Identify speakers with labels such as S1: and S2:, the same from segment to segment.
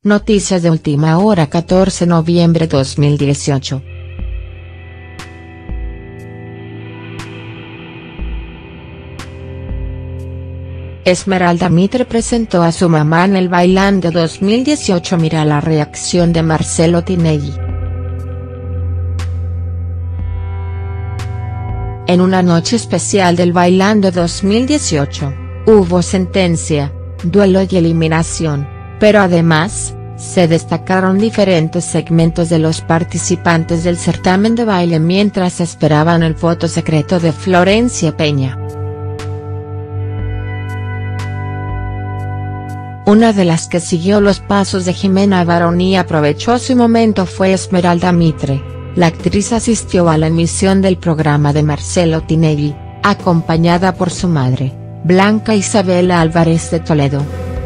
S1: Noticias de última hora 14 de noviembre 2018. Esmeralda Mitre presentó a su mamá en el Bailando 2018. Mira la reacción de Marcelo Tinelli. En una noche especial del Bailando 2018, hubo sentencia, duelo y eliminación, pero además, se destacaron diferentes segmentos de los participantes del certamen de baile mientras esperaban el voto secreto de Florencia Peña. Una de las que siguió los pasos de Jimena Barón y aprovechó su momento fue Esmeralda Mitre. La actriz asistió a la emisión del programa de Marcelo Tinelli, acompañada por su madre, Blanca Isabela Álvarez de Toledo.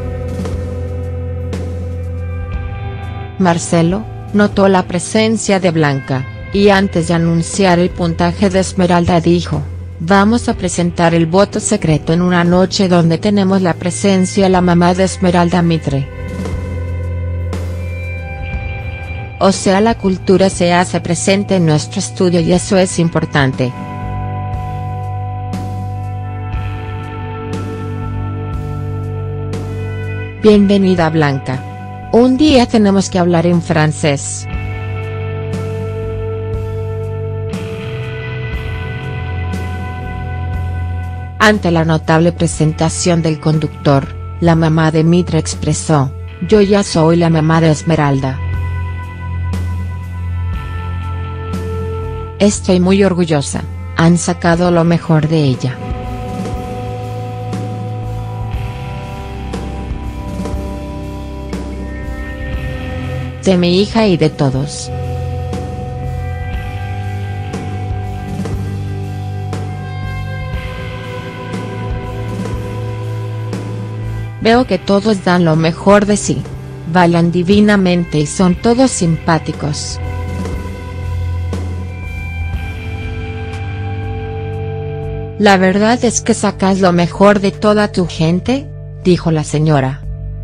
S1: Marcelo notó la presencia de Blanca, y antes de anunciar el puntaje de Esmeralda dijo: "Vamos a presentar el voto secreto en una noche donde tenemos la presencia de la mamá de Esmeralda Mitre. O sea, la cultura se hace presente en nuestro estudio y eso es importante". Bienvenida Blanca. Un día tenemos que hablar en francés. Ante la notable presentación del conductor, la mamá de Mitre expresó: "Yo ya soy la mamá de Esmeralda. Estoy muy orgullosa, han sacado lo mejor de ella. De mi hija y de todos. Veo que todos dan lo mejor de sí, bailan divinamente y son todos simpáticos. La verdad es que sacas lo mejor de toda tu gente", dijo la señora.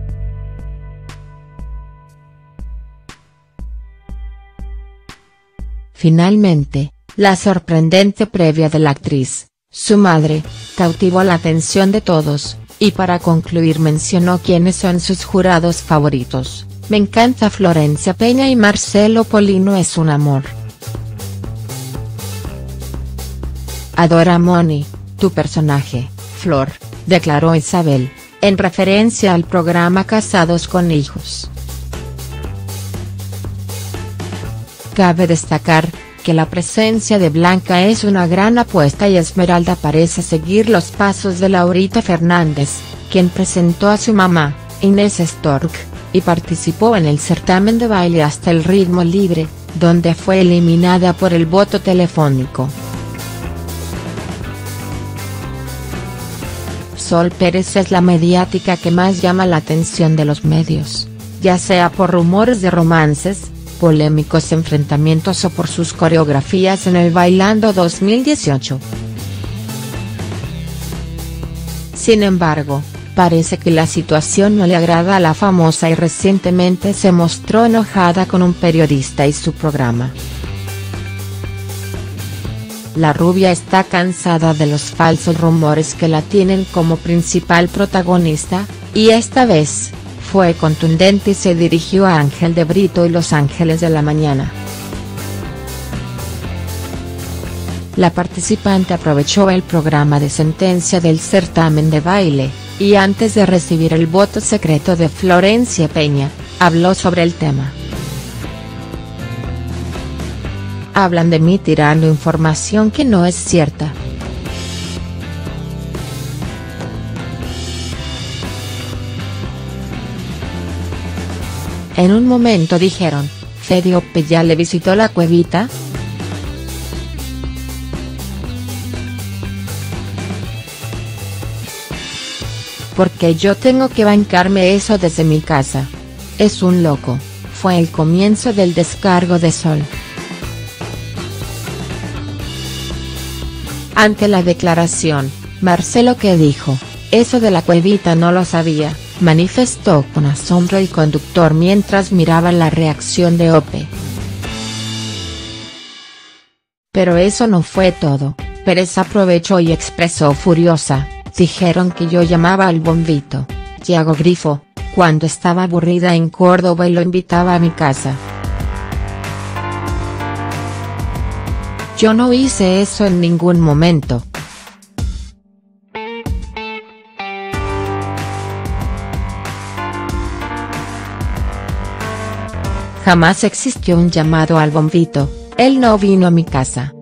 S1: Finalmente, la sorprendente previa de la actriz, su madre, cautivó la atención de todos, y para concluir mencionó quiénes son sus jurados favoritos: "Me encanta Florencia Peña y Marcelo Polino es un amor. Adora Moni, tu personaje, Flor", declaró Isabel, en referencia al programa Casados con Hijos. Cabe destacar, que la presencia de Blanca es una gran apuesta y Esmeralda parece seguir los pasos de Laurita Fernández, quien presentó a su mamá, Inés Stork, y participó en el certamen de baile Hasta el ritmo libre, donde fue eliminada por el voto telefónico. Sol Pérez es la mediática que más llama la atención de los medios, ya sea por rumores de romances, polémicos enfrentamientos o por sus coreografías en el Bailando 2018. Sin embargo, parece que la situación no le agrada a la famosa y recientemente se mostró enojada con un periodista y su programa. La rubia está cansada de los falsos rumores que la tienen como principal protagonista, y esta vez, fue contundente y se dirigió a Ángel de Brito y Los Ángeles de la Mañana. La participante aprovechó el programa de sentencia del certamen de baile, y antes de recibir el voto secreto de Florencia Peña, habló sobre el tema. "Hablan de mí tirando información que no es cierta. En un momento dijeron, Fede Ope ya le visitó la cuevita. Porque yo tengo que bancarme eso desde mi casa. Es un loco", fue el comienzo del descargo de Sol. Ante la declaración, Marcelo que dijo: "Eso de la cuevita no lo sabía, manifestó con asombro el conductor mientras miraba la reacción de Ope. Pero eso no fue todo, Pérez aprovechó y expresó furiosa: dijeron que yo llamaba al bombito, Thiago Grifo, cuando estaba aburrida en Córdoba y lo invitaba a mi casa. Yo no hice eso en ningún momento. Jamás existió un llamado al bombito, él no vino a mi casa.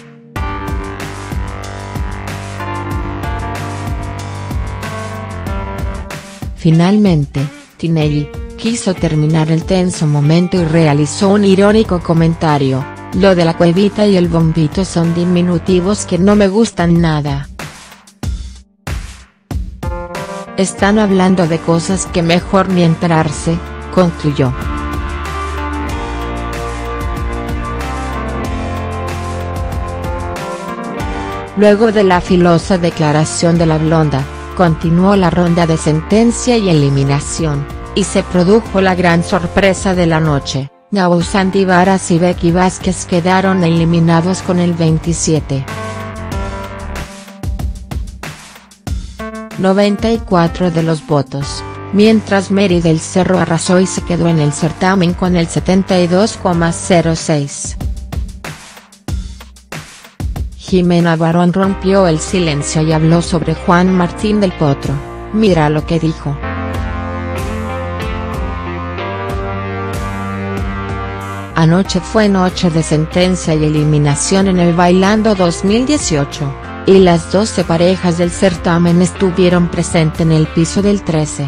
S1: Finalmente, Tinelli quiso terminar el tenso momento y realizó un irónico comentario: lo de la cuevita y el bombito son diminutivos que no me gustan nada. Están hablando de cosas que mejor ni enterarse, concluyó. Luego de la filosa declaración de la blonda, continuó la ronda de sentencia y eliminación, y se produjo la gran sorpresa de la noche: Gabo Santivaras y Becky Vázquez quedaron eliminados con el 27,94% de los votos, mientras Mary del Cerro arrasó y se quedó en el certamen con el 72,06%. Jimena Barón rompió el silencio y habló sobre Juan Martín del Potro. Mira lo que dijo. Anoche fue noche de sentencia y eliminación en el Bailando 2018, y las 12 parejas del certamen estuvieron presentes en el piso del 13.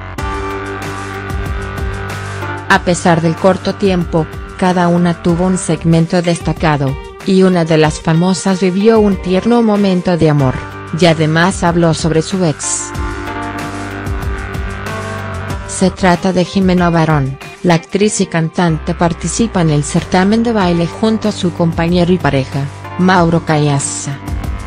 S1: A pesar del corto tiempo, cada una tuvo un segmento destacado, y una de las famosas vivió un tierno momento de amor, y además habló sobre su ex. Se trata de Jimena Barón, la actriz y cantante participa en el certamen de baile junto a su compañero y pareja, Mauro Caiazza.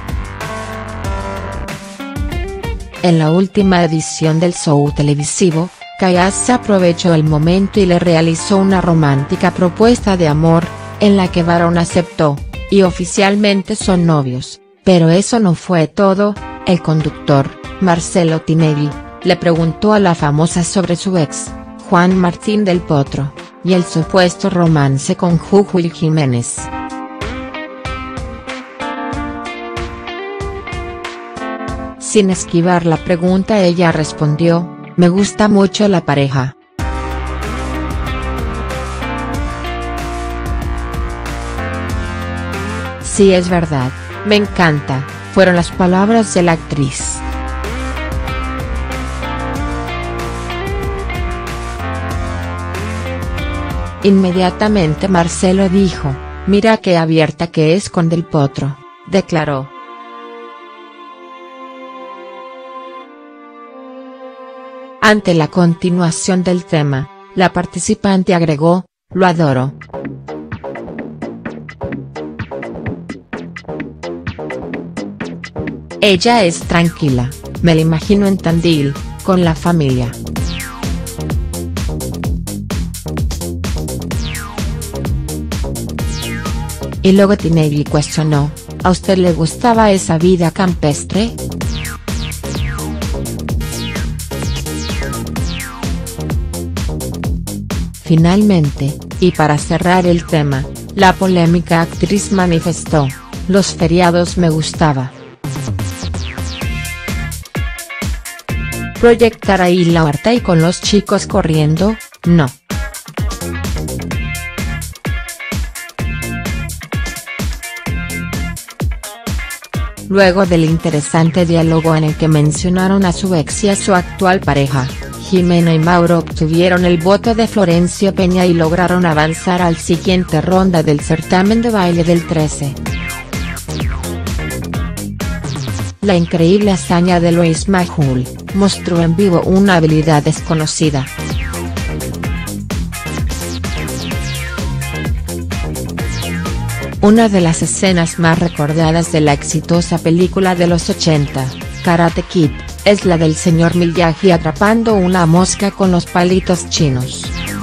S1: En la última edición del show televisivo, Caiazza aprovechó el momento y le realizó una romántica propuesta de amor, en la que Barón aceptó, y oficialmente son novios. Pero eso no fue todo. El conductor, Marcelo Tinelli, le preguntó a la famosa sobre su ex, Juan Martín del Potro, y el supuesto romance con Jujuy Jiménez. Sin esquivar la pregunta, ella respondió: me gusta mucho la pareja. Sí, es verdad, me encanta, fueron las palabras de la actriz. Inmediatamente Marcelo dijo: mira qué abierta que es con Del Potro, declaró. Ante la continuación del tema, la participante agregó: lo adoro. Ella es tranquila, me la imagino en Tandil, con la familia. Y luego Tinelli cuestionó: ¿a usted le gustaba esa vida campestre? Finalmente, y para cerrar el tema, la polémica actriz manifestó: los feriados me gustaba. Proyectar ahí la harta y con los chicos corriendo, no. Luego del interesante diálogo en el que mencionaron a su ex y a su actual pareja, Jimena y Mauro obtuvieron el voto de Florencio Peña y lograron avanzar al siguiente ronda del certamen de baile del 13. La increíble hazaña de Luis Majul mostró en vivo una habilidad desconocida. Una de las escenas más recordadas de la exitosa película de los 80, Karate Kid, es la del señor Miyagi atrapando una mosca con los palitos chinos.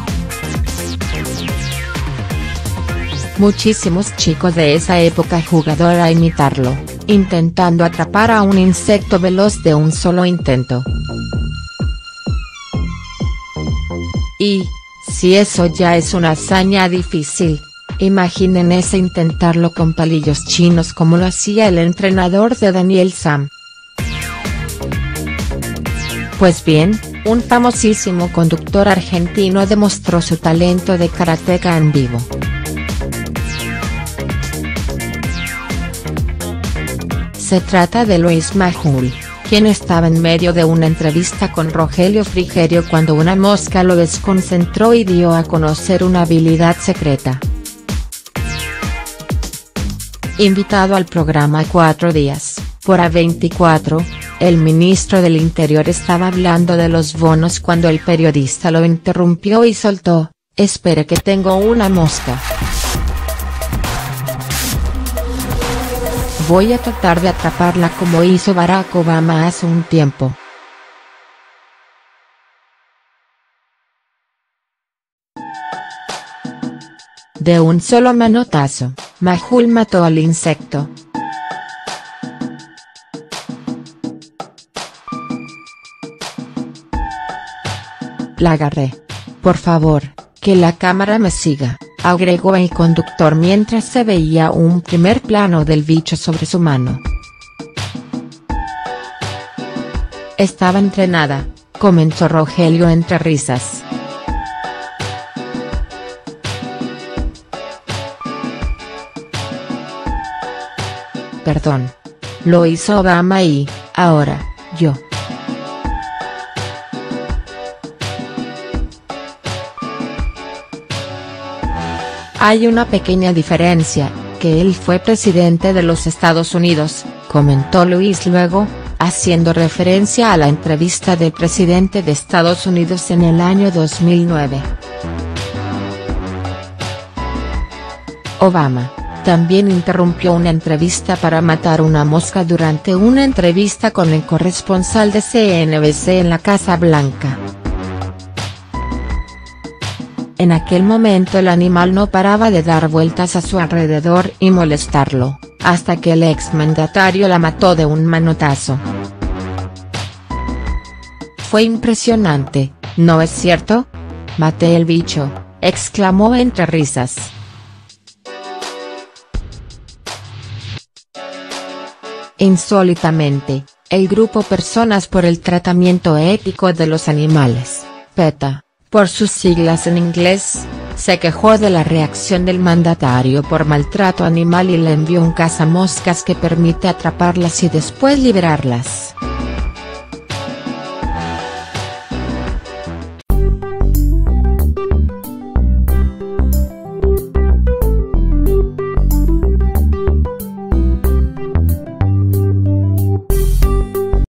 S1: Muchísimos chicos de esa época jugaron a imitarlo, intentando atrapar a un insecto veloz de un solo intento. Y, si eso ya es una hazaña difícil, imaginen ese intentarlo con palillos chinos como lo hacía el entrenador de Daniel Sam. Pues bien, un famosísimo conductor argentino demostró su talento de karateca en vivo. Se trata de Luis Majul, quien estaba en medio de una entrevista con Rogelio Frigerio cuando una mosca lo desconcentró y dio a conocer una habilidad secreta. Invitado al programa 4 días, por A24, el ministro del Interior estaba hablando de los bonos cuando el periodista lo interrumpió y soltó: "Espere que tengo una mosca. Voy a tratar de atraparla como hizo Barack Obama hace un tiempo". De un solo manotazo, Majul mató al insecto. "La agarré. Por favor, que la cámara me siga", agregó el conductor mientras se veía un primer plano del bicho sobre su mano. "Estaba entrenada", comentó Rogelio entre risas. "Perdón. Lo hizo Obama y, ahora, yo". "Hay una pequeña diferencia, que él fue presidente de los Estados Unidos", comentó Luis luego, haciendo referencia a la entrevista del presidente de Estados Unidos en el año 2009. Obama también interrumpió una entrevista para matar una mosca durante una entrevista con el corresponsal de CNBC en la Casa Blanca. En aquel momento el animal no paraba de dar vueltas a su alrededor y molestarlo, hasta que el exmandatario la mató de un manotazo. "Fue impresionante, ¿no es cierto? Maté el bicho", exclamó entre risas. Insólitamente, el grupo Personas por el Tratamiento Ético de los Animales, PETA, por sus siglas en inglés, se quejó de la reacción del mandatario por maltrato animal y le envió un cazamoscas que permite atraparlas y después liberarlas.